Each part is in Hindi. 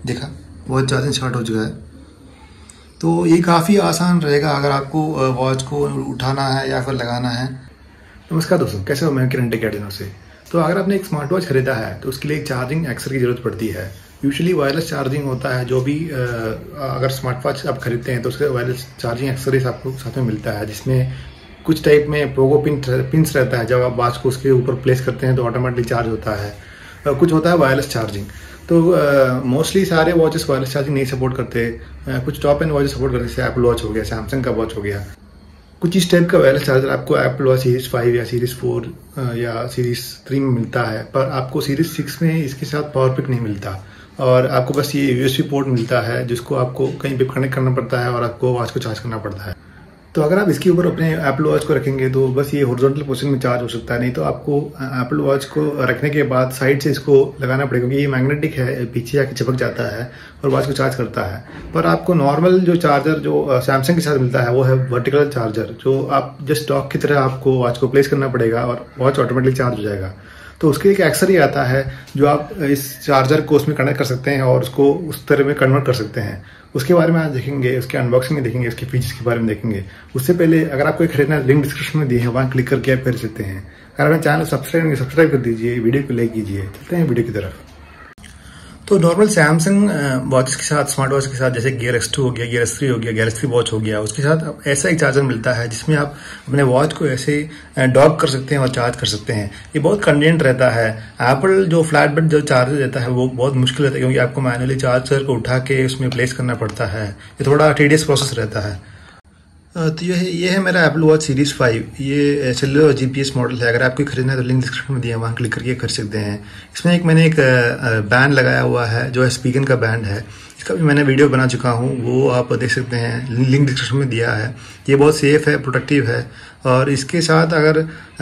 देखा वॉच चार्जिंग स्टार्ट हो चुका है। तो ये काफ़ी आसान रहेगा अगर आपको वॉच को उठाना है या फिर लगाना है। नमस्कार दोस्तों, कैसे हो? मैं किरण टेक एडिनो से। तो अगर आपने एक स्मार्ट वॉच खरीदा है तो उसके लिए एक चार्जिंग एक्सेसरी की जरूरत पड़ती है। यूजुअली वायरलेस चार्जिंग होता है। जो भी अगर स्मार्ट वॉच आप खरीदते हैं तो उसके वायरलेस चार्जिंग एक्सेसरीज आपको साथ में मिलता है, जिसमें कुछ टाइप में पोगो पिंस रहता है। जब आप वॉच को उसके ऊपर प्लेस करते हैं तो ऑटोमेटिकली चार्ज होता है। कुछ होता है वायरलेस चार्जिंग। तो मोस्टली सारे वॉचेस वायरलेस चार्जिंग नहीं सपोर्ट करते। कुछ टॉप एंड वॉचेस सपोर्ट करते हैं, जैसे एप्पल वॉच हो गया, सैमसंग का वॉच हो गया। कुछ इस टाइप का वायरलेस चार्जर आपको एप्पल वॉच सीरीज 5 या सीरीज 4 या सीरीज 3 में मिलता है, पर आपको सीरीज 6 में इसके साथ पावर पिक नहीं मिलता और आपको बस ये यूएसबी पोर्ट मिलता है, जिसको आपको कहीं पे कनेक्ट करना पड़ता है और आपको वॉच को चार्ज करना पड़ता है। तो अगर आप इसके ऊपर अपने एप्पल वॉच को रखेंगे तो बस ये हॉरिजॉन्टल पोजीशन में चार्ज हो सकता है। नहीं तो आपको एप्पल वॉच को रखने के बाद साइड से इसको लगाना पड़ेगा, क्योंकि ये मैग्नेटिक है, पीछे आके चिपक जाता है और वॉच को चार्ज करता है। पर आपको नॉर्मल जो चार्जर जो सैमसंग के साथ मिलता है वो है वर्टिकल चार्जर, जो आप जस्ट डॉक की तरह आपको वॉच को प्लेस करना पड़ेगा और वॉच ऑटोमेटिकली चार्ज हो जाएगा। तो उसके एक एक्सेसरी आता है जो आप इस चार्जर को उसमें कनेक्ट कर सकते हैं और उसको उस तरह में कन्वर्ट कर सकते हैं। उसके बारे में आज देखेंगे, उसके अनबॉक्सिंग में देखेंगे, उसके फीचर्स के बारे में देखेंगे। उससे पहले अगर आपको खरीदना है, लिंक डिस्क्रिप्शन में दिए हैं, वहाँ क्लिक करके आप खरीद सकते हैं। अगर आप चैनल सब्सक्राइब कर दीजिए, वीडियो को लाइक कीजिए। चलते हैं वीडियो की तरफ। तो नॉर्मल सैमसंग वॉचेस के साथ, स्मार्ट वॉच के साथ, जैसे गियर X2 हो गया, गियर S3 हो गया, गैलेक्सी वॉच हो गया, उसके साथ ऐसा एक चार्जर मिलता है जिसमें आप अपने वॉच को ऐसे डॉक कर सकते हैं और चार्ज कर सकते हैं। ये बहुत कन्वीनियंट रहता है। एप्पल जो फ्लैट बेड जो चार्जर देता है वो बहुत मुश्किल रहता है, क्योंकि आपको मैनुअली चार्जर को उठा के उसमें प्लेस करना पड़ता है। ये थोड़ा टीडियस प्रोसेस रहता है। तो ये है मेरा एप्पल वॉच सीरीज 5। ये सेलुलर और जीपीएस मॉडल है। अगर आपको खरीदना है तो लिंक डिस्क्रिप्शन में दिया है, वहाँ क्लिक करके खरीद सकते हैं। इसमें मैंने एक बैंड लगाया हुआ है जो स्पीगन का बैंड है। इसका भी मैंने वीडियो बना चुका हूँ, वो आप देख सकते हैं, लिंक डिस्क्रिप्शन में दिया है। ये बहुत सेफ है, प्रोटेक्टिव है और इसके साथ अगर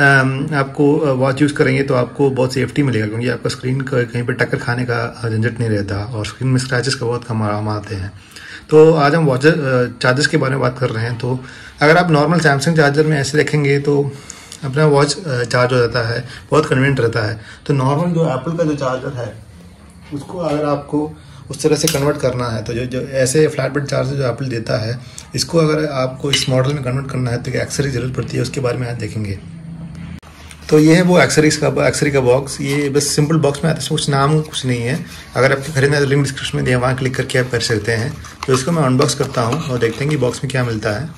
आपको वॉच यूज़ करेंगे तो आपको बहुत सेफ्टी मिलेगा, क्योंकि आपका स्क्रीन का कहीं पर टक्कर खाने का झंझट नहीं रहता और स्क्रीन में स्क्रैचेस का बहुत कम आराम आते हैं। तो आज हम वॉच चार्जर्स के बारे में बात कर रहे हैं। तो अगर आप नॉर्मल सैमसंग चार्जर में ऐसे रखेंगे तो अपना वॉच चार्ज हो जाता है, बहुत कन्वीनियंट रहता है। तो नॉर्मल जो एप्पल का जो चार्जर है उसको अगर आपको उस तरह से कन्वर्ट करना है तो जो ऐसे फ्लैट बेड चार्जर जो एप्पल देता है, इसको अगर आपको इस मॉडल में कन्वर्ट करना है तो एक्सेसरी जरूरत पड़ती है। उसके बारे में आज देखेंगे। तो ये है वो एक्सेसरी का बॉक्स। ये बस सिंपल बॉक्स में आता है, कुछ नाम कुछ नहीं है। अगर आपको खरीदना है तो लिंक डिस्क्रिप्शन में दिया है, वहाँ क्लिक करके आप कर सकते हैं। तो इसको मैं अनबॉक्स करता हूँ और देखते हैं कि बॉक्स में क्या मिलता है।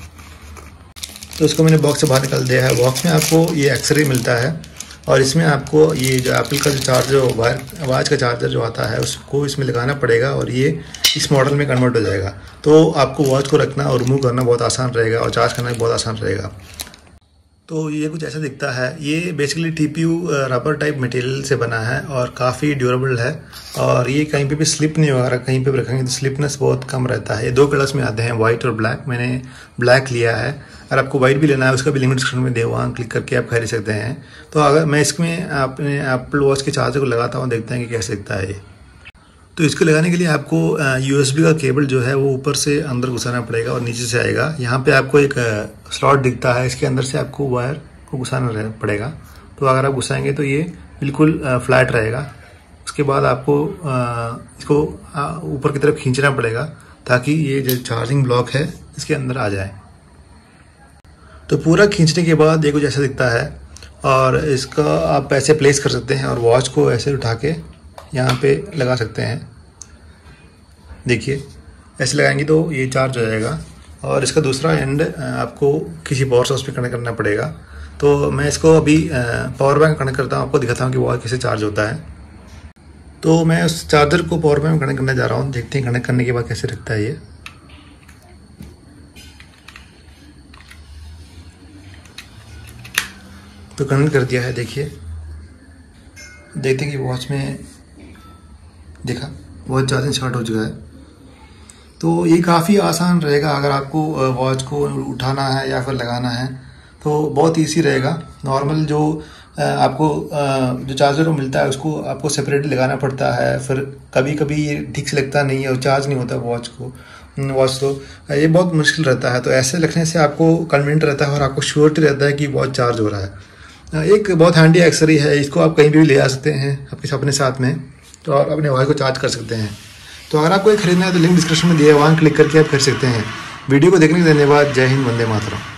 तो इसको मैंने बॉक्स से बाहर निकाल दिया है। बॉक्स में आपको ये एक्सेसरी मिलता है और इसमें आपको ये जो एप्पल का जो चार्जर, वॉच का चार्जर जो आता है उसको इसमें लगाना पड़ेगा और ये इस मॉडल में कन्वर्ट हो जाएगा। तो आपको वॉच को रखना और रिमूव करना बहुत आसान रहेगा और चार्ज करना भी बहुत आसान रहेगा। तो ये कुछ ऐसा दिखता है। ये basically TPU rubber type material से बना है और काफ़ी ड्यूरेबल है और ये कहीं पे भी स्लिप नहीं होगा। कहीं पे भी रखेंगे तो स्लिपनेस बहुत कम रहता है। ये 2 कलर्स में आते हैं, वाइट और ब्लैक। मैंने ब्लैक लिया है। अगर आपको वाइट भी लेना है उसका भी लिंक डिस्क्रिप्शन में दिया, वहाँ क्लिक करके आप खरीद सकते हैं। तो अगर मैं इसमें अपने एप्पल वॉच के चार्जर को लगाता हूँ, देखते हैं कि कैसे दिखता है ये। तो इसको लगाने के लिए आपको USB का केबल जो है वो ऊपर से अंदर घुसाना पड़ेगा और नीचे से आएगा। यहाँ पे आपको एक स्लॉट दिखता है, इसके अंदर से आपको वायर को घुसाना पड़ेगा। तो अगर आप घुसाएंगे तो ये बिल्कुल फ्लैट रहेगा। उसके बाद आपको इसको ऊपर की तरफ खींचना पड़ेगा ताकि ये जो चार्जिंग ब्लॉक है इसके अंदर आ जाए। तो पूरा खींचने के बाद ये कुछ ऐसा दिखता है और इसका आप ऐसे प्लेस कर सकते हैं और वॉच को ऐसे उठा के यहाँ पे लगा सकते हैं। देखिए ऐसे लगाएंगे तो ये चार्ज हो जाएगा और इसका दूसरा एंड आपको किसी पावर सोर्स पे कनेक्ट करना पड़ेगा। तो मैं इसको अभी पावर बैंक कनेक्ट करता हूँ, आपको दिखाता हूँ कि वॉच कैसे चार्ज होता है। तो मैं उस चार्जर को पावर बैंक कनेक्ट करने जा रहा हूँ, देखते हैं कनेक्ट करने के बाद कैसे दिखता है ये। तो कनेक्ट कर दिया है, देखते हैं कि वॉच में, देखा वॉच चार्जिंग स्टार्ट हो चुका है। तो ये काफ़ी आसान रहेगा अगर आपको वॉच को उठाना है या फिर लगाना है तो बहुत ईजी रहेगा। नॉर्मल जो आपको जो चार्जर मिलता है उसको आपको सेपरेटली लगाना पड़ता है, फिर कभी कभी ये ठीक से लगता नहीं है और चार्ज नहीं होता वॉच तो ये बहुत मुश्किल रहता है। तो ऐसे रखने से आपको कन्वीनियंट रहता है और आपको श्योरिटी रहता है कि वॉच चार्ज हो रहा है। एक बहुत हैंडी एक्सेसरी है, इसको आप कहीं भी ले जा सकते हैं अपने साथ में, तो आप अपने वॉच को चार्ज कर सकते हैं। तो अगर आपको ये खरीदना है तो लिंक डिस्क्रिप्शन में दिया है, वहाँ क्लिक करके आप खरीद सकते हैं। वीडियो को देखने के लिए धन्यवाद। जय हिंद, वंदे मातरम।